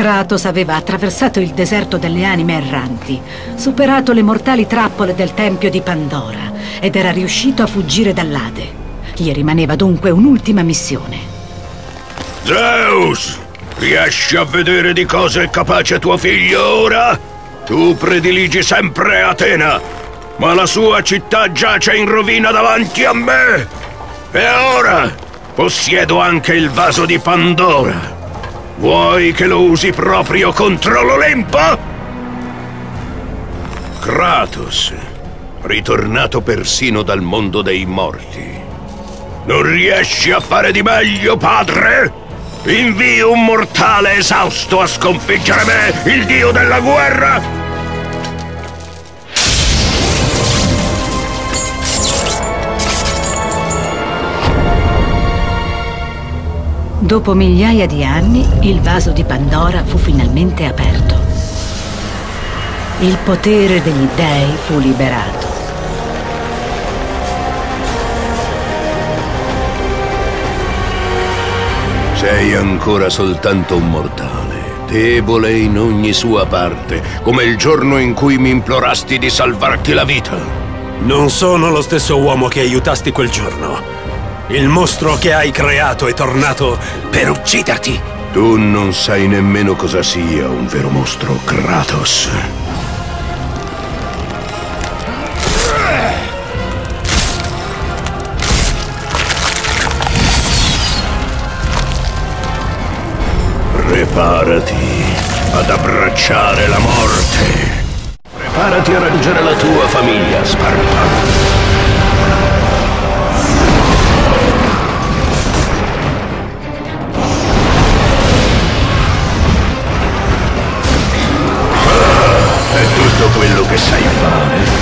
Kratos aveva attraversato il deserto delle anime erranti, superato le mortali trappole del tempio di Pandora ed era riuscito a fuggire dall'Ade. Gli rimaneva dunque un'ultima missione. Zeus! Riesci a vedere di cosa è capace tuo figlio ora? Tu prediligi sempre Atena, ma la sua città giace in rovina davanti a me! E ora possiedo anche il vaso di Pandora. Vuoi che lo usi proprio contro l'Olimpo? Kratos, ritornato persino dal mondo dei morti. Non riesci a fare di meglio, padre? Invio un mortale esausto a sconfiggere me, il dio della guerra? Dopo migliaia di anni, il vaso di Pandora fu finalmente aperto. Il potere degli dei fu liberato. Sei ancora soltanto un mortale, debole in ogni sua parte, come il giorno in cui mi implorasti di salvarti la vita. Non sono lo stesso uomo che aiutasti quel giorno. Il mostro che hai creato è tornato per ucciderti. Tu non sai nemmeno cosa sia un vero mostro, Kratos. Preparati ad abbracciare la morte. Preparati a raggiungere la tua famiglia, Spartano. È tutto quello che sai fare.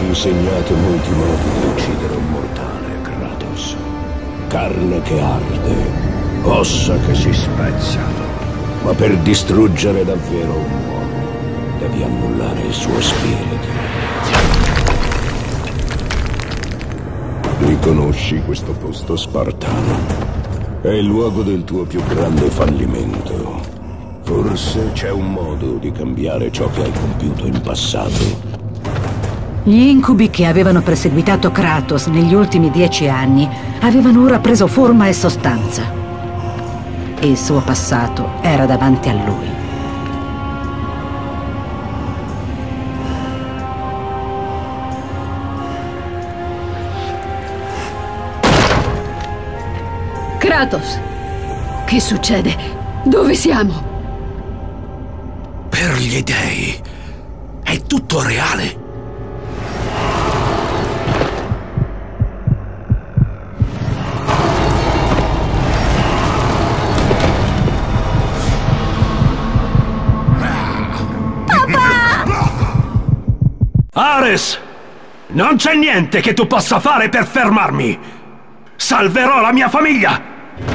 insegnato molti modi di uccidere un mortale, Kratos. Carne che arde, ossa che si spezzano. Ma per distruggere davvero un uomo, devi annullare il suo spirito. Riconosci questo posto spartano? È il luogo del tuo più grande fallimento. Forse c'è un modo di cambiare ciò che hai compiuto in passato. Gli incubi che avevano perseguitato Kratos negli ultimi 10 anni avevano ora preso forma e sostanza. Il suo passato era davanti a lui. Kratos! Che succede? Dove siamo? Per gli dei è tutto reale. Ares! Non c'è niente che tu possa fare per fermarmi! Salverò la mia famiglia!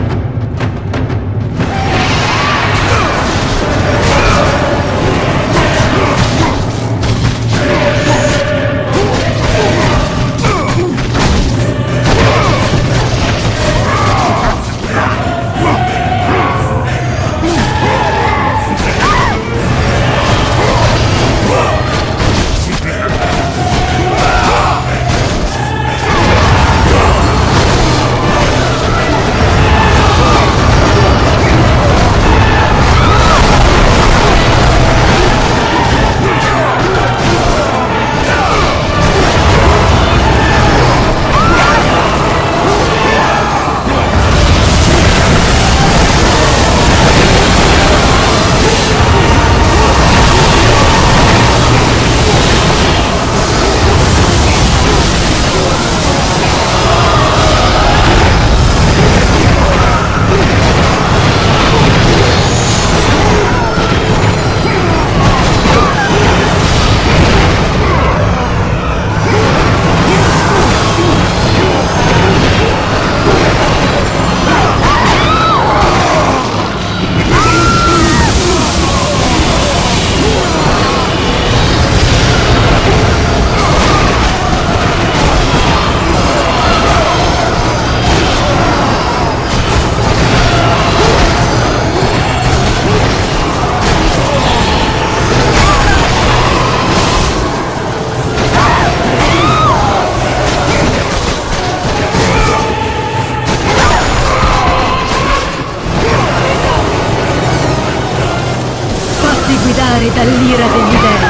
Dall'ira degli dei.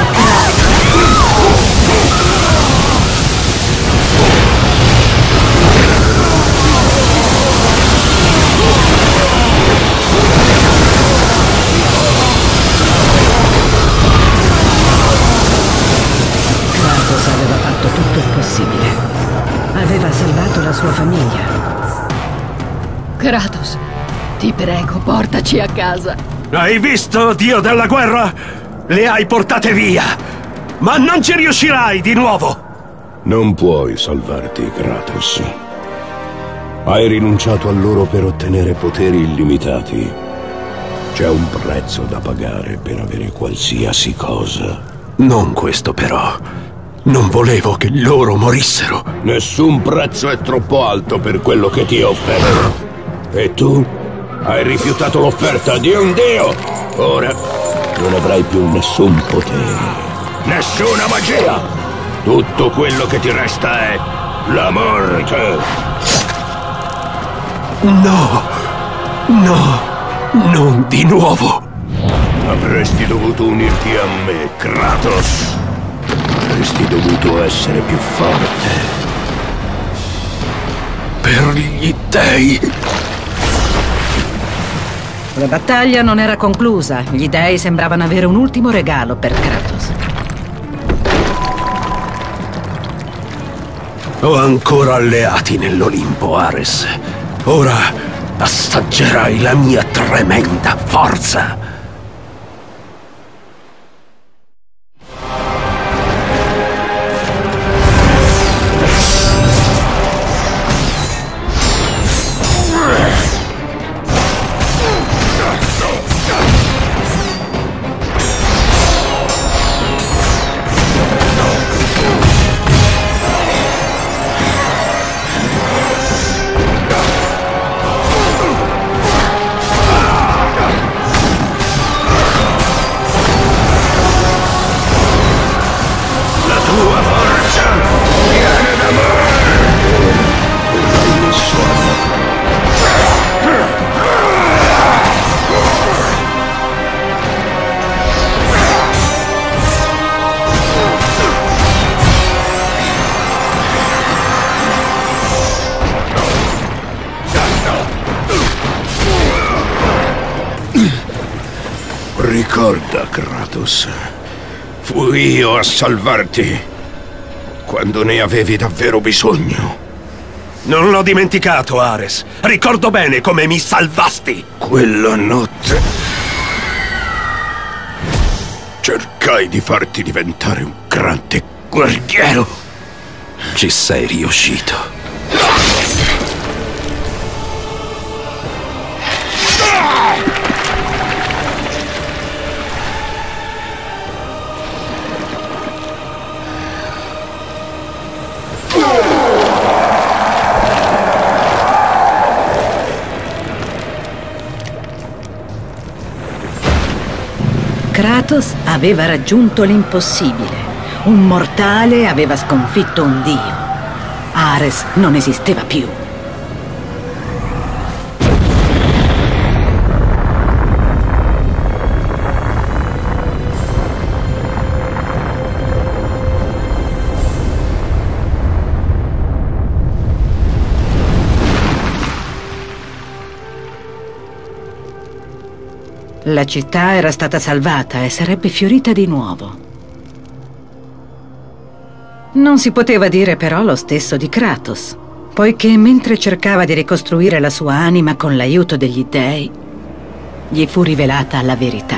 Kratos aveva fatto tutto il possibile. Aveva salvato la sua famiglia. Kratos, ti prego, portaci a casa. Hai visto, dio della guerra? Le hai portate via! Ma non ci riuscirai di nuovo! Non puoi salvarti, Kratos. Hai rinunciato a loro per ottenere poteri illimitati. C'è un prezzo da pagare per avere qualsiasi cosa. Non questo, però. Non volevo che loro morissero. Nessun prezzo è troppo alto per quello che ti ho offerto. E tu? Hai rifiutato l'offerta di un dio! Ora non avrai più nessun potere. Nessuna magia! Tutto quello che ti resta è la morte! No! No! Non di nuovo! Avresti dovuto unirti a me, Kratos! Avresti dovuto essere più forte. Per gli dei! La battaglia non era conclusa. Gli dei sembravano avere un ultimo regalo per Kratos. Ho ancora alleati nell'Olimpo, Ares. Ora assaggerai la mia tremenda forza. Ricorda, Kratos. Fui io a salvarti quando ne avevi davvero bisogno. Non l'ho dimenticato, Ares. Ricordo bene come mi salvasti. Quella notte cercai di farti diventare un grande guerriero. Ci sei riuscito. Kratos aveva raggiunto l'impossibile. Un mortale aveva sconfitto un dio. Ares non esisteva più. La città era stata salvata e sarebbe fiorita di nuovo. Non si poteva dire però lo stesso di Kratos, poiché mentre cercava di ricostruire la sua anima con l'aiuto degli dei, gli fu rivelata la verità.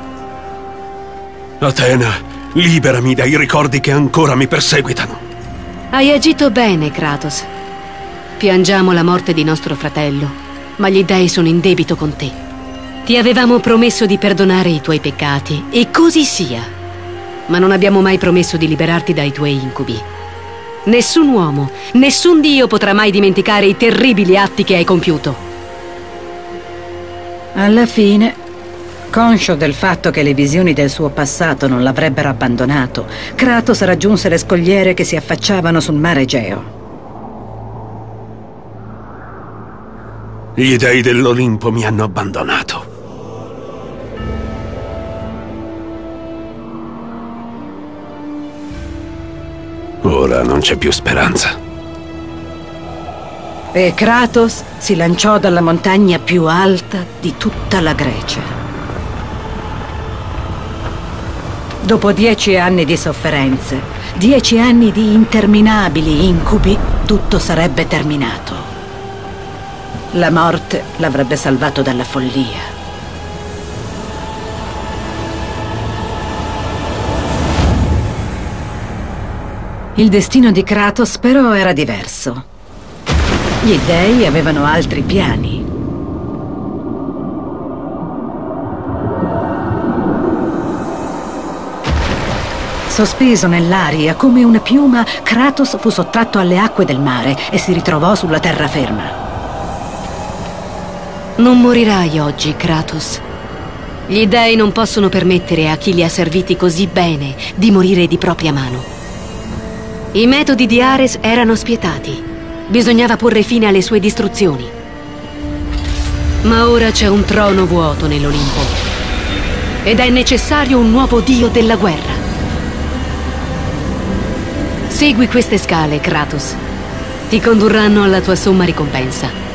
Atena, liberami dai ricordi che ancora mi perseguitano. Hai agito bene, Kratos. Piangiamo la morte di nostro fratello, ma gli dei sono in debito con te. Ti avevamo promesso di perdonare i tuoi peccati, e così sia. Ma non abbiamo mai promesso di liberarti dai tuoi incubi. Nessun uomo, nessun dio potrà mai dimenticare i terribili atti che hai compiuto. Alla fine, conscio del fatto che le visioni del suo passato non l'avrebbero abbandonato, Kratos raggiunse le scogliere che si affacciavano sul mare Egeo. Gli dei dell'Olimpo mi hanno abbandonato. Ora non c'è più speranza. E Kratos si lanciò dalla montagna più alta di tutta la Grecia. Dopo 10 anni di sofferenze, 10 anni di interminabili incubi, tutto sarebbe terminato. La morte l'avrebbe salvato dalla follia. Il destino di Kratos però era diverso. Gli dei avevano altri piani. Sospeso nell'aria come una piuma, Kratos fu sottratto alle acque del mare e si ritrovò sulla terraferma. Non morirai oggi, Kratos. Gli dei non possono permettere a chi li ha serviti così bene di morire di propria mano. I metodi di Ares erano spietati. Bisognava porre fine alle sue distruzioni. Ma ora c'è un trono vuoto nell'Olimpo. Ed è necessario un nuovo dio della guerra. Segui queste scale, Kratos. Ti condurranno alla tua somma ricompensa.